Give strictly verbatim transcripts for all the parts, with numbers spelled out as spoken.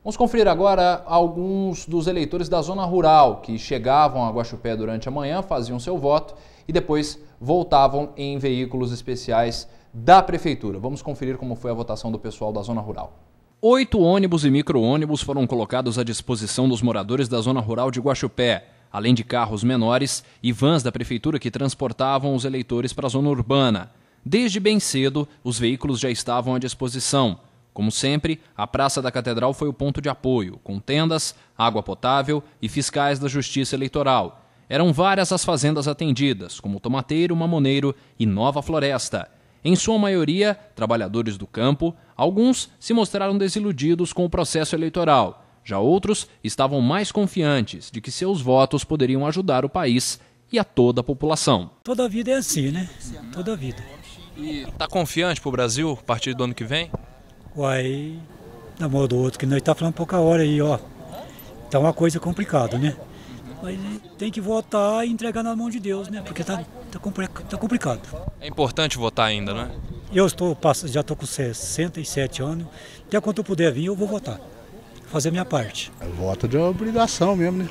Vamos conferir agora alguns dos eleitores da zona rural que chegavam a Guaxupé durante a manhã, faziam seu voto e depois voltavam em veículos especiais da prefeitura. Vamos conferir como foi a votação do pessoal da zona rural. Oito ônibus e micro-ônibus foram colocados à disposição dos moradores da zona rural de Guaxupé, além de carros menores e vans da prefeitura que transportavam os eleitores para a zona urbana. Desde bem cedo, os veículos já estavam à disposição. Como sempre, a Praça da Catedral foi o ponto de apoio, com tendas, água potável e fiscais da Justiça Eleitoral. Eram várias as fazendas atendidas, como Tomateiro, Mamoneiro e Nova Floresta. Em sua maioria, trabalhadores do campo, alguns se mostraram desiludidos com o processo eleitoral. Já outros estavam mais confiantes de que seus votos poderiam ajudar o país e a toda a população. Toda a vida é assim, né? Toda a vida. E está confiante para o Brasil a partir do ano que vem? Uai, na mão do outro, que nós está falando pouca hora aí, ó. Tá uma coisa complicada, né? Mas tem que votar e entregar na mão de Deus, né? Porque tá, tá, tá complicado. É importante votar ainda, não é? Eu estou, já estou com sessenta e sete anos. Até quando eu puder vir, eu vou votar. Fazer a minha parte. É voto de obrigação mesmo, né?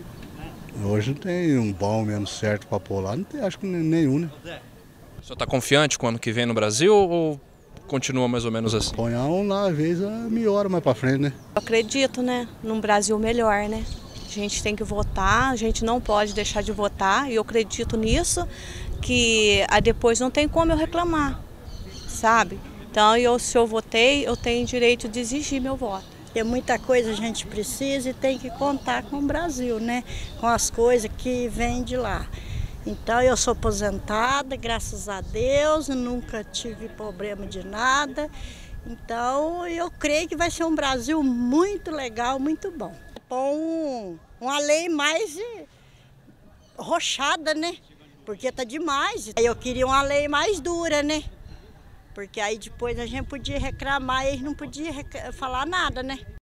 Hoje não tem um bom mesmo certo para pôr lá, não tem, acho que nenhum, né? O senhor está confiante com o ano que vem no Brasil ou continua mais ou menos assim? Põe um lá, às vezes melhora mais para frente, né? Eu acredito, né, num Brasil melhor, né? A gente tem que votar, a gente não pode deixar de votar, e eu acredito nisso, que ah, depois não tem como eu reclamar, sabe? Então, eu, se eu votei, eu tenho direito de exigir meu voto. Tem muita coisa a gente precisa e tem que contar com o Brasil, né? Com as coisas que vêm de lá. Então, eu sou aposentada, graças a Deus, nunca tive problema de nada. Então, eu creio que vai ser um Brasil muito legal, muito bom. Com uma lei mais rochada, né? Porque tá demais. Eu queria uma lei mais dura, né? Porque aí depois a gente podia reclamar e eles não podiam falar nada, né?